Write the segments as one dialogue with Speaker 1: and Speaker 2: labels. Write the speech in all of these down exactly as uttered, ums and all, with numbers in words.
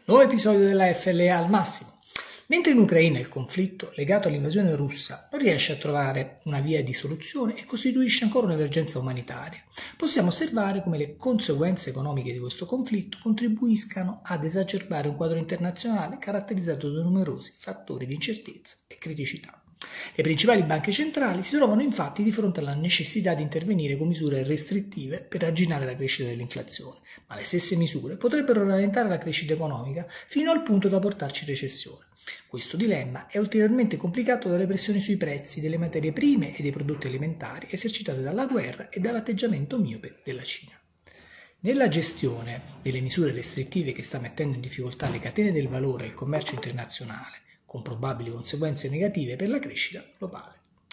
Speaker 1: Nuovo episodio della F L A al massimo. Mentre in Ucraina il conflitto legato all'invasione russa non riesce a trovare una via di soluzione e costituisce ancora un'emergenza umanitaria, possiamo osservare come le conseguenze economiche di questo conflitto contribuiscano ad esacerbare un quadro internazionale caratterizzato da numerosi fattori di incertezza e criticità. Le principali banche centrali si trovano infatti di fronte alla necessità di intervenire con misure restrittive per arginare la crescita dell'inflazione, ma le stesse misure potrebbero rallentare la crescita economica fino al punto da portarci in recessione. Questo dilemma è ulteriormente complicato dalle pressioni sui prezzi delle materie prime e dei prodotti alimentari esercitate dalla guerra e dall'atteggiamento miope della Cina. Nella gestione delle misure restrittive che sta mettendo in difficoltà le catene del valore e il commercio internazionale, con probabili conseguenze negative per la crescita globale.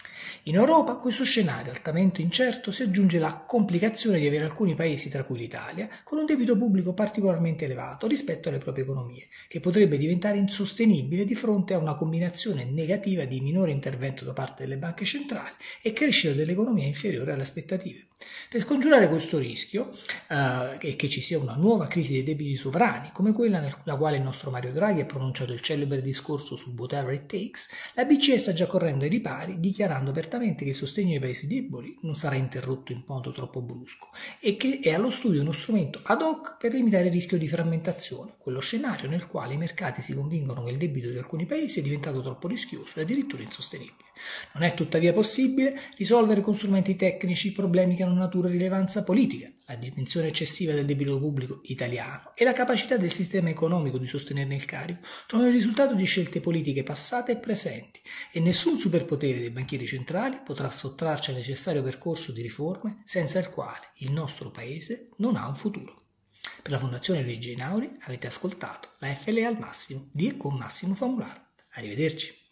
Speaker 1: In Europa questo scenario altamente incerto si aggiunge la complicazione di avere alcuni paesi, tra cui l'Italia, con un debito pubblico particolarmente elevato rispetto alle proprie economie, che potrebbe diventare insostenibile di fronte a una combinazione negativa di minore intervento da parte delle banche centrali e crescita dell'economia inferiore alle aspettative. Per scongiurare questo rischio eh, e che ci sia una nuova crisi dei debiti sovrani, come quella nella quale il nostro Mario Draghi ha pronunciato il celebre discorso su whatever it takes, la B C E sta già correndo ai ripari, dichiarando apertamente che il sostegno ai paesi deboli non sarà interrotto in modo troppo brusco e che è allo studio uno strumento ad hoc per limitare il rischio di frammentazione, quello scenario nel quale i mercati si convincono che il debito di alcuni paesi è diventato troppo rischioso e addirittura insostenibile. Non è tuttavia possibile risolvere con strumenti tecnici problemi che hanno natura e rilevanza politica. La dimensione eccessiva del debito pubblico italiano e la capacità del sistema economico di sostenerne il carico sono il risultato di scelte politiche passate e presenti e nessun superpotere dei banchieri centrali potrà sottrarci al necessario percorso di riforme senza il quale il nostro paese non ha un futuro. Per la Fondazione Luigi Einaudi avete ascoltato la F L A al massimo di e con Massimo Famularo. Arrivederci.